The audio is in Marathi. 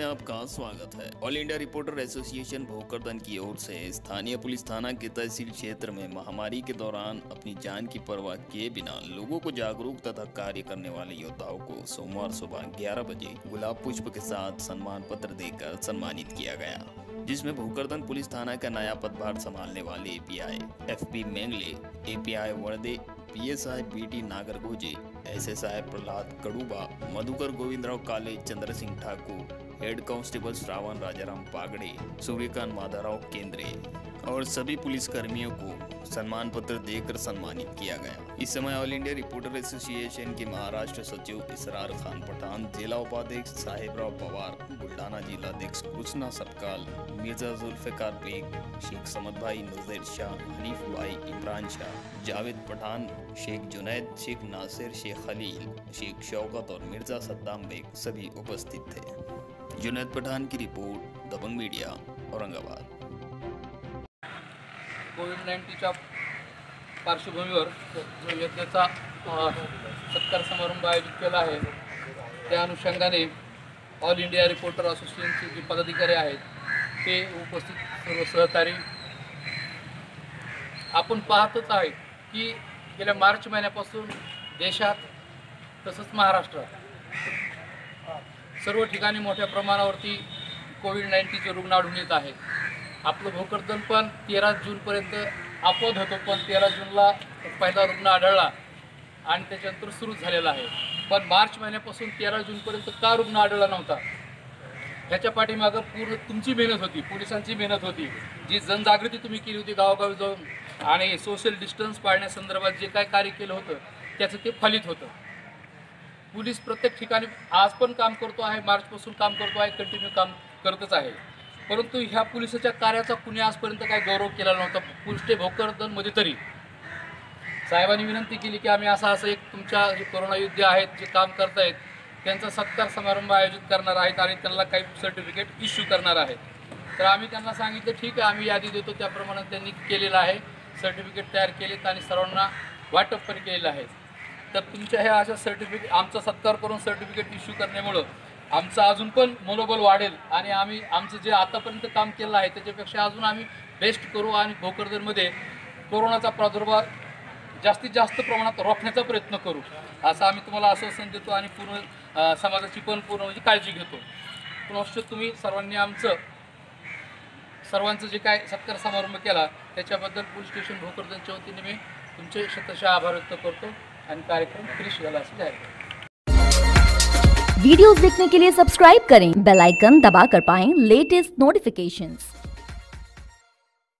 आपका स्वागत है। All India reporter association Bhokardan की ओर से स्थानीय पुलिस थाना के तहसील क्षेत्र में महामारी के दौरान अपनी जान की परवाह किए बिना लोगों को जागरूक तथा कार्य करने वाले योद्धाओं को सोमवार सुबह 11 बजे गुलाब पुष्प के साथ सम्मान पत्र देकर सम्मानित किया गया, जिसमें भोकरदन पुलिस थाना का नया पदभार संभालने वाले API FP Mengle, API Warde, PSI BT Nagargoje, SSI Prahlad Kaduba, Madhukar Govindrao Kale, Chandra Singh Thakur, head constable Shravan Rajaram Pagade, Suryakant Madhavrao Kendre और सभी पुलिस कर्मियों को सम्मान पत्र देकर सम्मानित किया गया। इस समय ऑल इंडिया रिपोर्टर एसोसिएशन के महाराष्ट्र सचिव इसरार खान पठान, जिला उपाध्यक्ष साहेबराव पवार, बुल्ढाना जिला अध्यक्ष कृष्णा सतकाल, मिर्जा जुल्फिकार बेग, शेख समद भाई, नजीर शाह, हनीफ भाई, इमरान शाह, जावेद पठान, शेख जुनैद, शेख नासिर, शेख खलील, शेख शौकत और मिर्जा सद्दाम बेग सभी उपस्थित थे। जुनैद पठान की रिपोर्ट, दबंग मीडिया, औरंगाबाद। कोविड-19च्या पार्श्वभूमीवर जो यज्ञाचा सत्कार समारंभ आयोजित केला आहे, त्या अनुषंगाने ऑल इंडिया रिपोर्टर असोसिएशनचे जे पदाधिकारी आहेत ते उपस्थित सर्व सहकारी आपण पाहतच आहे की गेल्या मार्च महिन्यापासून देशात तसंच महाराष्ट्रात सर्व ठिकाणी मोठ्या प्रमाणावरती कोविड-19चे रुग्ण आढळून येत आहेत। आपलं भोकरदन पण 13 जूनपर्यंत अपवाद होतो, पण 13 जूनला पहिला रुग्ण आढळला आणि त्याच्यानंतर सुरू झालेला आहे। पण मार्च महिन्यापासून 13 जूनपर्यंत का रुग्ण आढळला नव्हता, ह्याच्या पाठीमागं पूर्ण तुमची मेहनत होती, पोलिसांची मेहनत होती, जी जनजागृती तुम्ही केली होती गावोगावी जाऊन आणि सोशल डिस्टन्स पाळण्यासंदर्भात जे काय कार्य केलं होतं त्याचं ते फलित होतं। पोलीस प्रत्येक ठिकाणी आज पण काम करतो आहे, मार्चपासून काम करतो आहे, कंटिन्यू काम करतच आहे, परंतु ह्या पोलिसाच्या कार्याचा कुणी आजपर्यंत काय गौरव केला नव्हता। पोलीस भोकरदनमध्ये तरी साहेबांनी विनंती केली की आम्ही असं एक तुमच्या जे कोरोना योद्धे आहेत जे काम करतायत त्यांचा सत्कार समारंभ आयोजित करणार आहेत आणि त्यांना काही सर्टिफिकेट इश्यू करणार आहेत। तर आम्ही त्यांना सांगितलं ठीक आहे, आम्ही यादी देतो, त्याप्रमाणे त्यांनी केलेलं आहे, सर्टिफिकेट तयार केलेत आणि सर्वांना वाटप पण केलेलं आहे। तर तुमच्या ह्या अशा सर्टिफिकेट आमचा सत्कार करून सर्टिफिकेट इश्यू करण्यामुळं आमचं अजून पण मनोबल वाढेल आणि आम्ही आमचं जे आतापर्यंत काम केलं आहे त्याच्यापेक्षा अजून आम्ही बेस्ट करू आणि भोकरदनमध्ये कोरोनाचा प्रादुर्भाव जास्तीत जास्त प्रमाणात रोखण्याचा प्रयत्न करू, असं आम्ही तुम्हाला आश्वासन देतो आणि पूर्ण समाजाची पण पूर्ण म्हणजे काळजी घेतो। पुनश्च तुम्ही सर्वांनी सर्वांचं जे काय सत्कार समारंभ केला त्याच्याबद्दल पोलीस स्टेशन भोकरदनच्या वतीने मी तुमचे शतशः आभार व्यक्त करतो आणि कार्यक्रम फिनिश झाला असं जाहीर करतो। वीडियोस देखने के लिए सब्सक्राइब करें, बेल आइकन दबाकर पाएं लेटेस्ट नोटिफिकेशंस।